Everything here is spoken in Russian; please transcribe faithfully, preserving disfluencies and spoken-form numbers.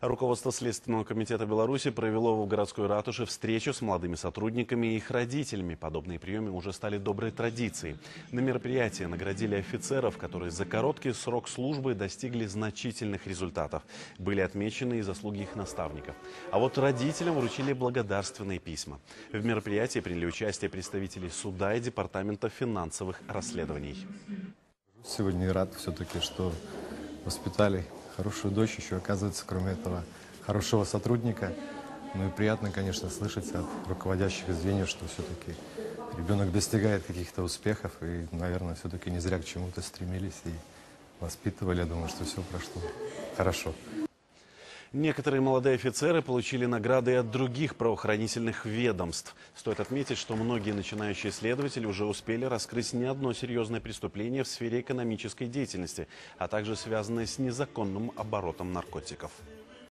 Руководство Следственного комитета Беларуси провело в городской ратуше встречу с молодыми сотрудниками и их родителями. Подобные приемы уже стали доброй традицией. На мероприятии наградили офицеров, которые за короткий срок службы достигли значительных результатов. Были отмечены и заслуги их наставников. А вот родителям вручили благодарственные письма. В мероприятии приняли участие представители суда и департамента финансовых расследований. Сегодня рад все-таки, что воспитали хорошую дочь, еще оказывается, кроме этого, хорошего сотрудника. Ну и приятно, конечно, слышать от руководящих звеньев, что все-таки ребенок достигает каких-то успехов. И, наверное, все-таки не зря к чему-то стремились и воспитывали. Я думаю, что все прошло хорошо. Некоторые молодые офицеры получили награды и от других правоохранительных ведомств. Стоит отметить, что многие начинающие следователи уже успели раскрыть не одно серьезное преступление в сфере экономической деятельности, а также связанное с незаконным оборотом наркотиков.